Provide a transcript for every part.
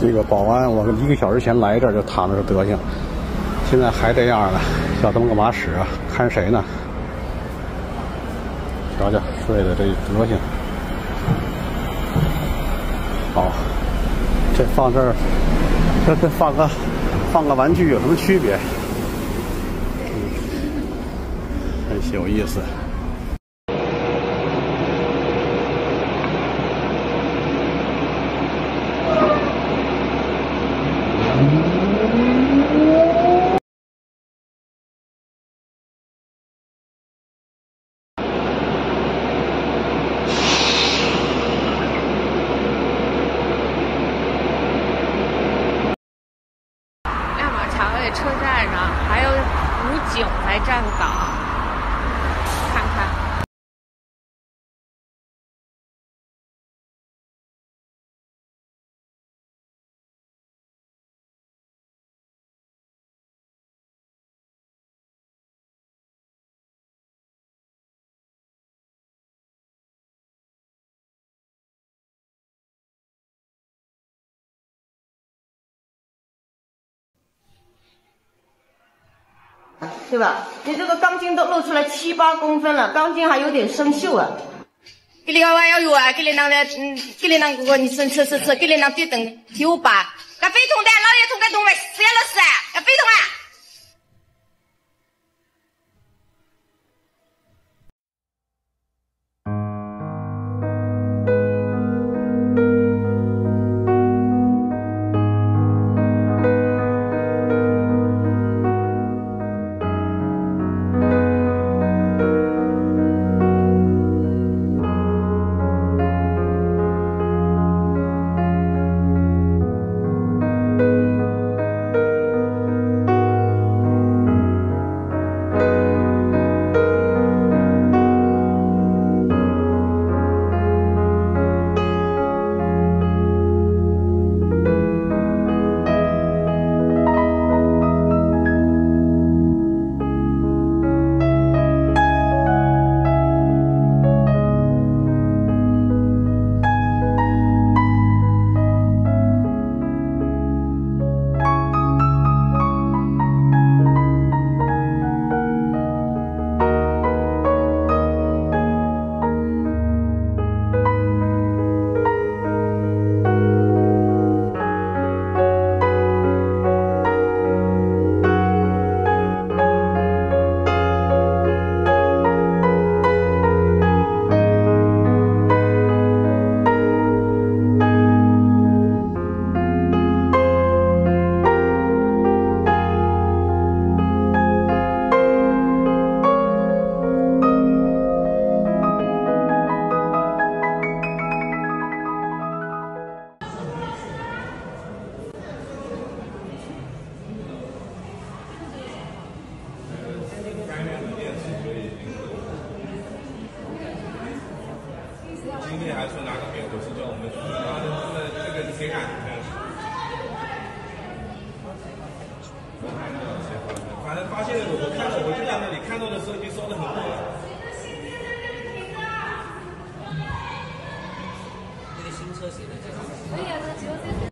这个保安，我1个小时前来这儿就躺着这德行，现在还这样呢，叫他们干嘛使啊？看谁呢？瞧瞧睡的这德行。好，这放这儿，这跟放个玩具有什么区别？很有意思。 车站上还有武警在站岗，看看。 对吧？你这个钢筋都露出来7、8公分了，钢筋还有点生锈了。给你讲我要有啊，给你啷的，给你啷个你吃，给你啷对灯有吧？那非同的，老爷同个东北死呀老师，那非同啊。 今天还说拿个别的是叫我们，然后这个谁敢？反正发现我看到我就在那里看到的时候就烧得很旺。那个新车谁的？可以啊，那只有这。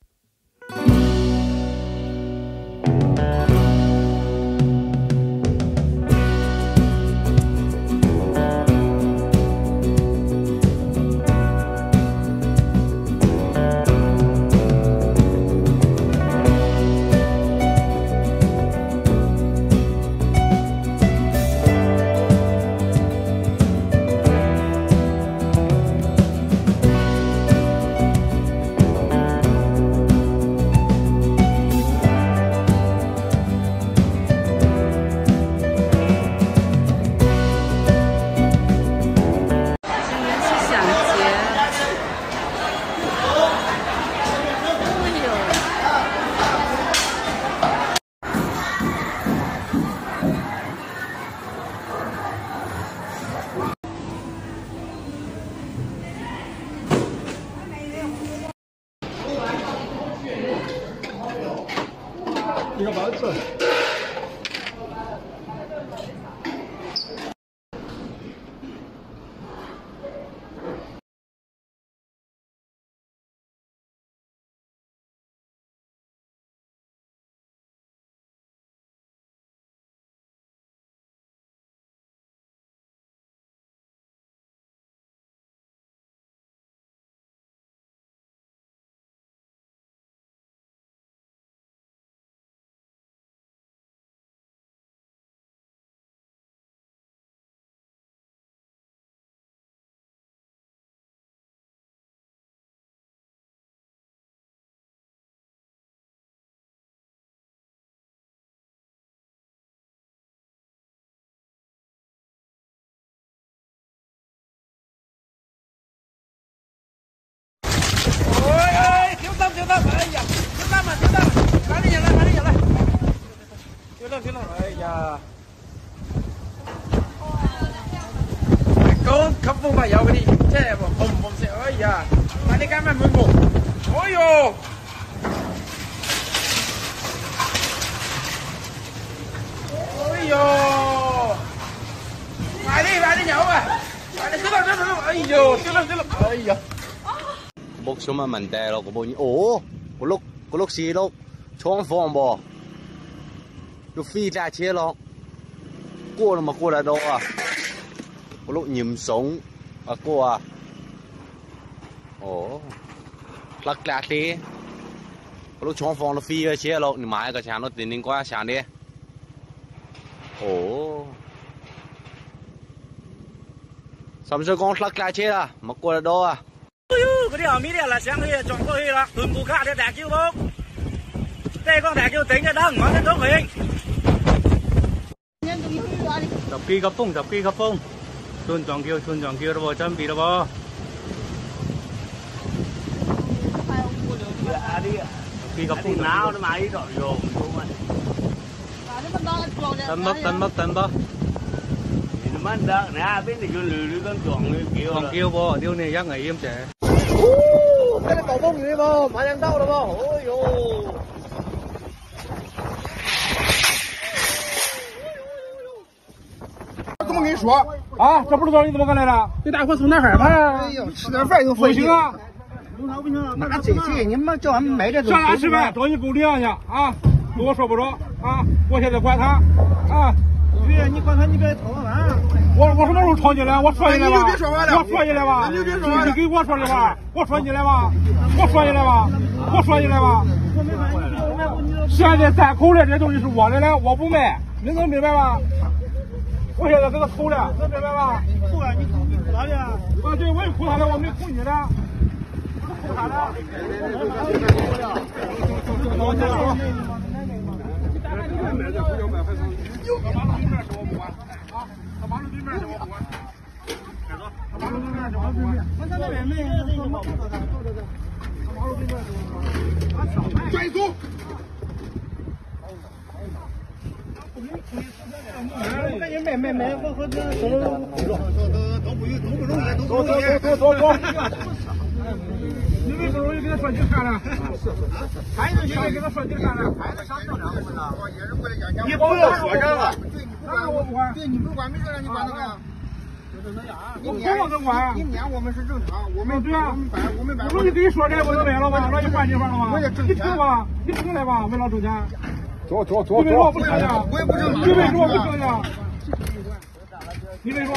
一个丸子。 哎呦，对了，哎呀！ 木什么问题咯？個部哦，個碌是碌窗房不？就飛架車咯，過了嘛過來到啊，個碌嚴重啊過啊，哦，ลักแหลกดี個碌窗房都飛嘅車咯，你買個錢都定定關錢的，哦。什麼時候講ลักแหลก車啊？嘛過來到啊。 哎呦，嗰啲後面啲人嚟上去撞過去啦，全部卡咗大橋冇，即係講大橋頂嘅燈，我哋都永。十幾個風，村撞橋咯噃，準備咯噃。十幾個風，哪都買呢度用唔到乜？等吧。乜得？你下邊你要亂咁撞橋屌你一危險啫！ 睇你暴風雨喎，馬上到了喎，哎呦！ 怎么跟你说啊？这不知道你怎么过来的？给大伙送点饭吧。 哎呦，吃点饭都不行啊！ 那这些你们叫俺们买这都上哪吃饭？找你工粮去啊！跟我说不着啊！我现在管他啊！ 你管他，你别偷饭。 我什么时候闯进来？我说进来吧。 你就别说话了。 我说进来吧。 你就别说话了。 你给我说的话。我说进来吧。我说进来吧。我说进来吧。现在3口的这东西是我的了，我不卖，你能明白吗？我现在给他偷了，能明白吗？ 偷啊！你偷他的？ 啊，对，我也偷他的，我没偷你的。偷他的。 转一走。赶紧卖，我这都不容易， 走。你为不容易给他说几看了？你给他说几看了？ 你不要说这个， 我不管。 对你不管没事让你管那个。 我不管。 今年我们是正常，我们对啊， 我们我你跟你说这我就卖了吧，让你换地方了吧？你听吧，你听来吧，为了挣钱。 走。 你为什么不挣呀？ 我也不挣。 你为什么不挣呀？你为什么？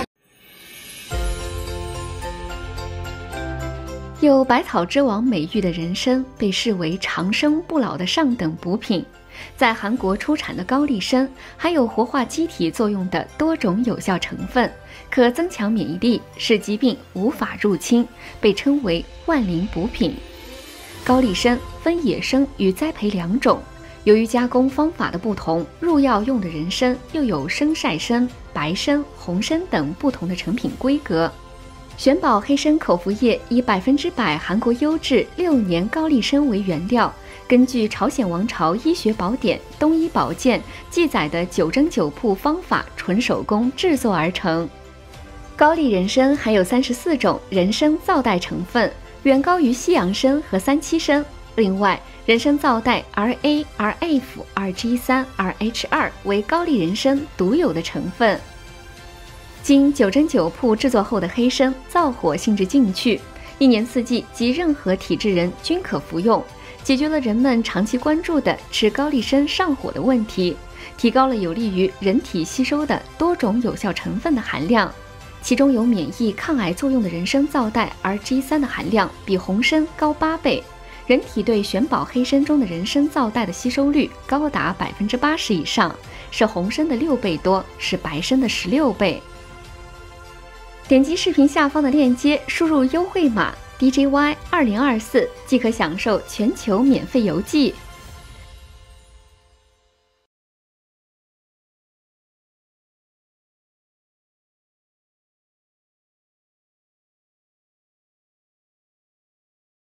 有百草之王美誉的人参被视为长生不老的上等补品，在韩国出产的高丽参还有活化机体作用的多种有效成分，可增强免疫力，使疾病无法入侵，被称为万灵补品。高丽参分野生与栽培2种，由于加工方法的不同，入药用的人参又有生晒参、白参、红参等不同的成品规格。玄宝黑参口服液以100%韩国优质6年高丽参为原料，根据朝鲜王朝医学宝典《东医宝鉴》记载的9蒸9铺方法纯手工制作而成。高丽人参含有34种人参皂苷成分，远高于西洋参和三七参。另外，人参皂苷 RA、RF、RG3、RH2 为高丽人参独有的成分。经9蒸9铺制作后的黑参燥火性质进去，1年4季及任何体质人均可服用，解决了人们长期关注的吃高丽参上火的问题，提高了有利于人体吸收的多种有效成分的含量。其中有免疫抗癌作用的人参皂苷 RG3 的含量比红参高8倍，人体对玄宝黑参中的人参皂苷的吸收率高达80%以上，是红参的6倍多，是白参的16倍。点击视频下方的链接，输入优惠码 DJY2024 即可享受全球免费邮寄。